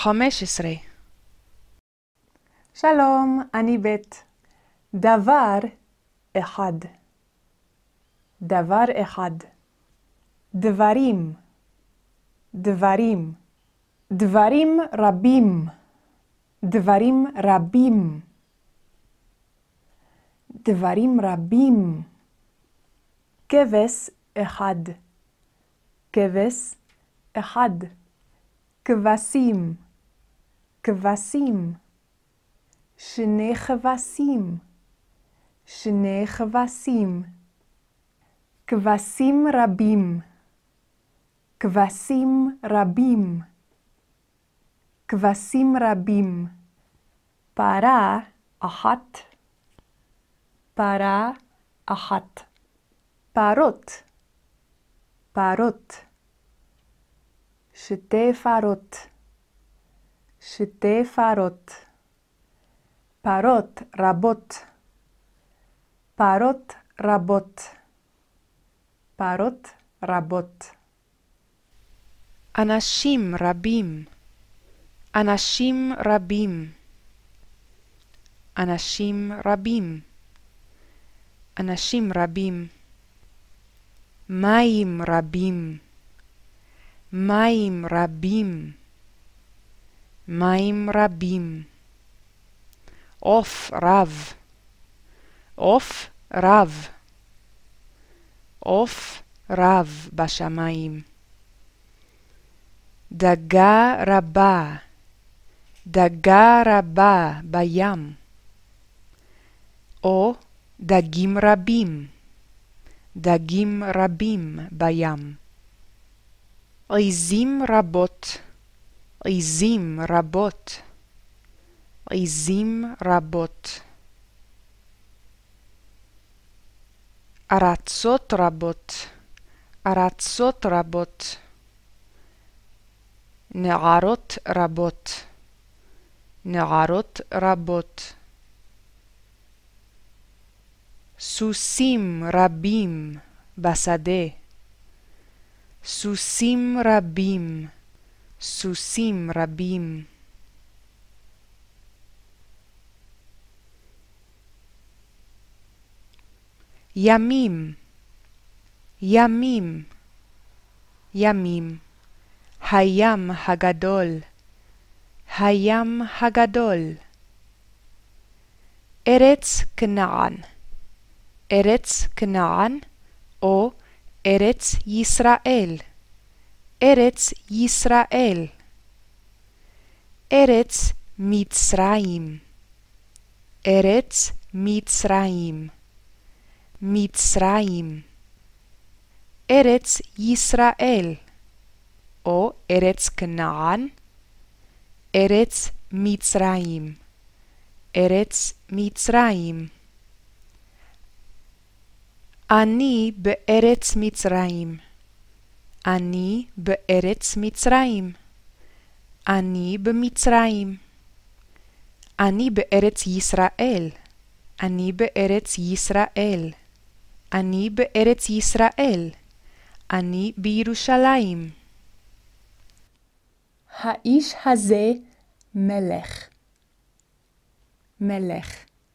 15. שלום, אני בית. דבר אחד. דבר אחד. דברים. דברים. דברים רבים. דברים רבים. דברים רבים. כבש אחד. כבש אחד. כבשים. כבשים. שני כבשים. שני כבשים. כבשים רבים. כבשים רבים. כבשים רבים. פרה אחת. פרה אחת. פרות. פרות. שתי פרות. שתי פרות. פרות רבות. פרות רבות. פרות רבות. אנשים רבים. אנשים רבים. אנשים רבים. אנשים רבים. מים רבים. מים רבים. מים רבים. עוף רב. עוף רב. עוף רב בשמיים. דגה רבה. דגה רבה בים. או דגים רבים. דגים רבים בים. עזים רבות. עזים רבות. עזים רבות. ארצות רבות. ארצות רבות. נערות רבות. נערות רבות. סוסים רבים בשדה. סוסים רבים. סוסים רבים. ימים. ימים. ימים. הים הגדול. הים הגדול. ארץ כנען. ארץ כנען או ארץ ישראל. ארץ ישראל. ארץ מצרים. ארץ מצרים. מצרים. ארץ ישראל או ארץ כנען. ארץ מצרים. ארץ מצרים. אני בארץ מצרים. אני בארץ מצרים. אני במצרים. אני בארץ ישראל. אני בארץ ישראל. אני בארץ ישראל. אני בירושלים. האיש הזה מלך. מלך.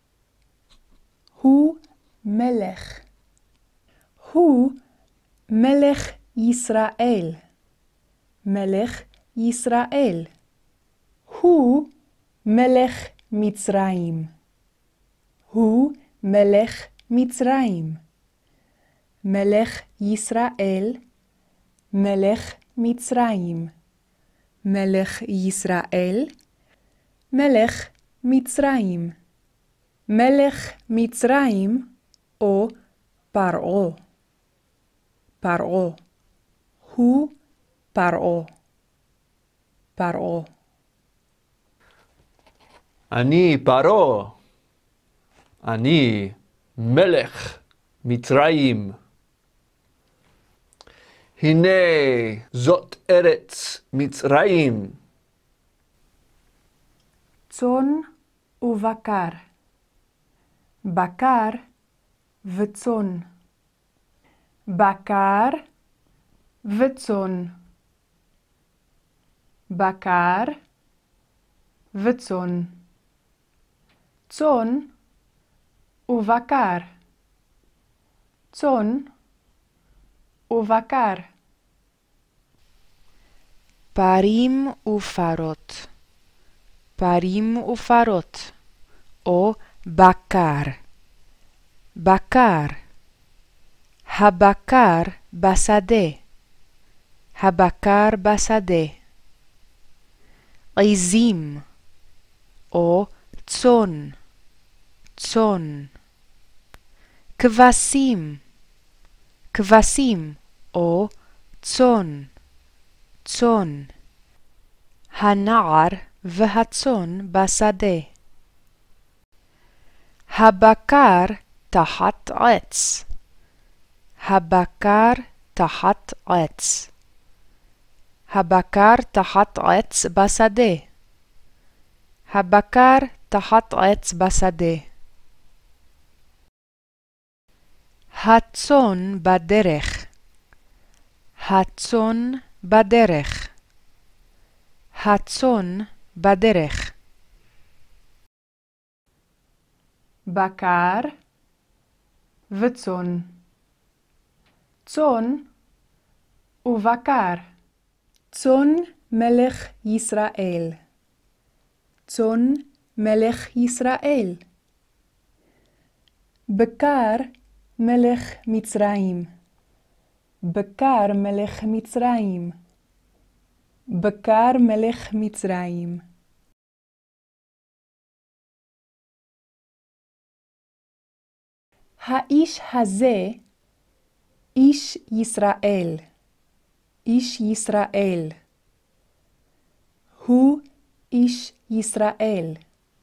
הוא מלך. הוא מלך ישראל. מלך ישראל. הוא מלך מצרים. הוא מלך מצרים. מלך ישראל. מלך מצרים. מלך ישראל. מלך מצרים. מלך מצרים או פרעה. פרעה. הוא פרעה. פרעה. אני פרעה. אני מלך מצרים. הנה זאת ארץ מצרים. צאן ובקר. בקר וצאן. בקר וצאן. בקר וצאן. צאן ובקר. צאן ובקר. פרים ופרות. פרים ופרות. או בקר. בקר. הבקר בשדה. הבקר בשדה. עזים. או צאן. צאן. כבשים. כבשים. או צאן. צאן. הנער והצאן בשדה. הבקר תחת עץ. הבקר תחת עץ. הבקר תחת עץ בשדה. הבקר תחת עץ בשדה. הצאן בדרך. הצאן בדרך. הצאן בדרך. בקר וצאן. צאן ובקר. צאן מלך ישראל. צאן מלך ישראל. בקר מלך מצרים. בקר מלך מצרים. בקר מלך מצרים. האיש הזה איש ישראל. איש ישראל. הוא איש ישראל.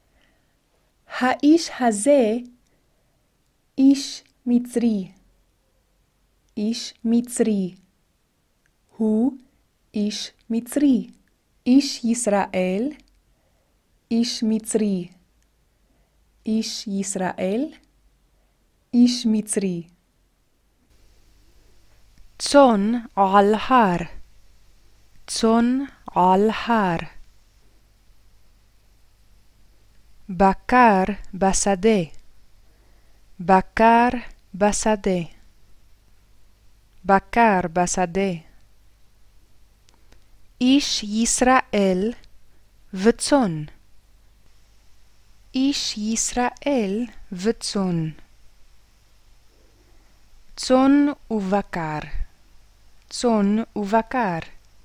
האיש הזה איש מצרי. איש מצרי. הוא איש מצרי. איש ישראל. איש מצרי. איש ישראל. איש מצרי. צאן על הר. צאן על הר. בקר בשדה. בקר בשדה. בקר בשדה. איש ישראל וצאן. איש ישראל וצאן. צאן ובקר. צאן ובקר.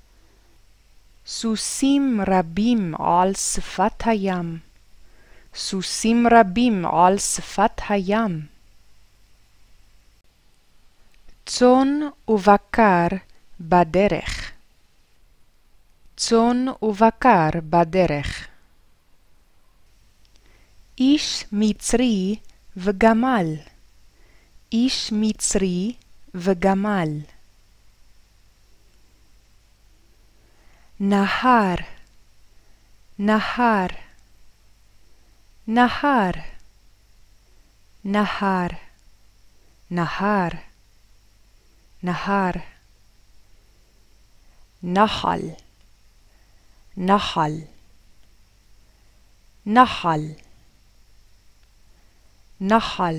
סוסים רבים על שפת הים. סוסים רבים על שפת הים. צאן ובקר בדרך. צאן ובקר בדרך. איש מצרי וגמל. איש מצרי וגמל. נהר. נהר. נהר. נהר. נהר. נהר. נחל. נחל. נחל. נחל.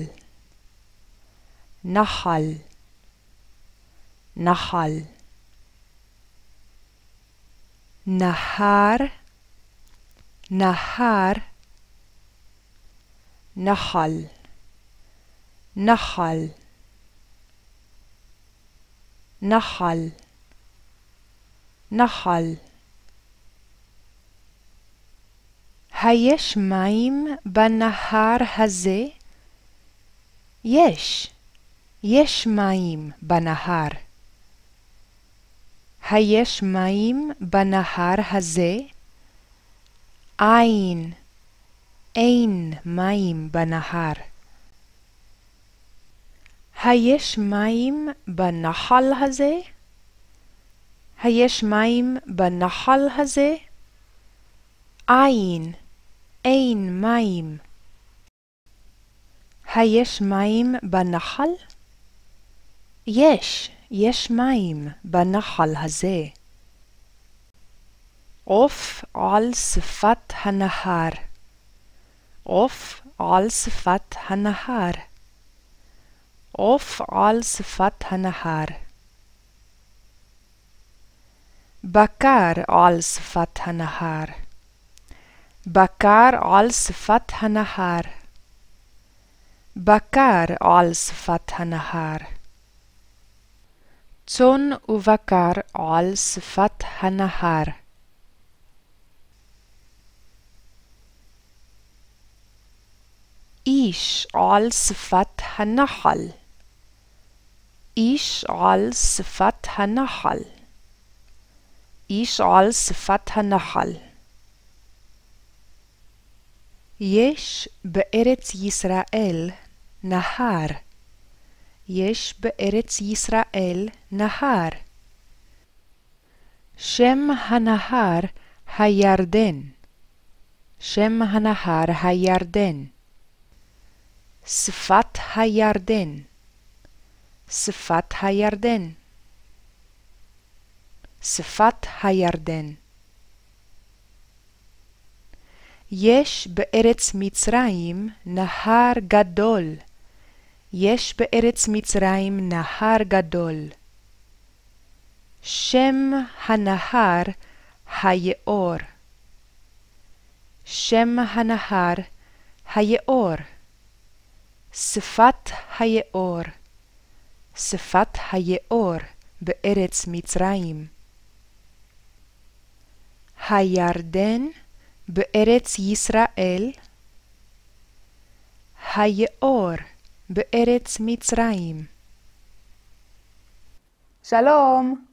נחל. נחל. נהר. נהר. נחל. נחל. נחל. נחל. היש מים בנהר הזה? יש. יש מים בנהר. היש מים בנהר הזה? אין. אין מים בנהר. היש מים בנחל הזה? היש מים בנחל הזה? אין. אין מים. היש מים בנחל? יש מים בנחל הזה. עוף על שפת הנהר. עוף על שפת הנהר. עוף על שפת הנהר. בקר על שפת הנהר. בקר על שפת הנהר. בקר על שפת הנהר. צאן ובקר על שפת הנהר. איש על שפת הנחל. איש על שפת הנחל. איש על שפת הנחל. יש בארץ ישראל נהר. יש בארץ ישראל נהר. שם הנהר הירדן. שם הנהר הירדן. שפת הירדן. שפת הירדן. שפת הירדן. יש בארץ מצרים נהר גדול. יש בארץ מצרים נהר גדול. שם הנהר היאור. שם הנהר היאור. שפת היאור. שפת היאור בארץ מצרים. הירדן בארץ ישראל. היאור בארץ מצרים. שלום!